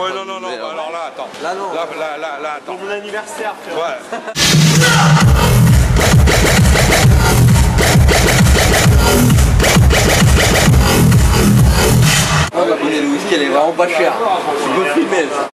Ouais, non, non, non, bah, alors là, attends. Là, non. Là, attends. Pour mon anniversaire, tu vois. Ouais. La bouteille de whisky, elle est vraiment pas chère.